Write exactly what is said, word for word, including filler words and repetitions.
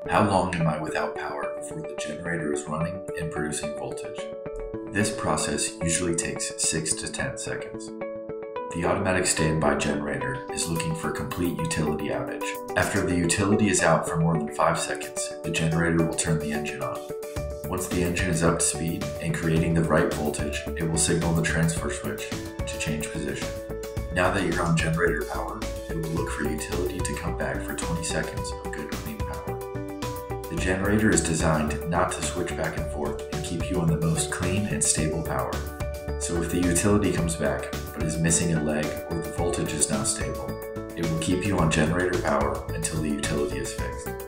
How long am I without power before the generator is running and producing voltage? This process usually takes six to ten seconds. The automatic standby generator is looking for complete utility outage. After the utility is out for more than five seconds, the generator will turn the engine on. Once the engine is up to speed and creating the right voltage, it will signal the transfer switch to change position. Now that you're on generator power, it will look for utility to come back for twenty seconds of good clean power. The generator is designed not to switch back and forth and keep you on the most clean and stable power. So if the utility comes back but is missing a leg or the voltage is not stable, it will keep you on generator power until the utility is fixed.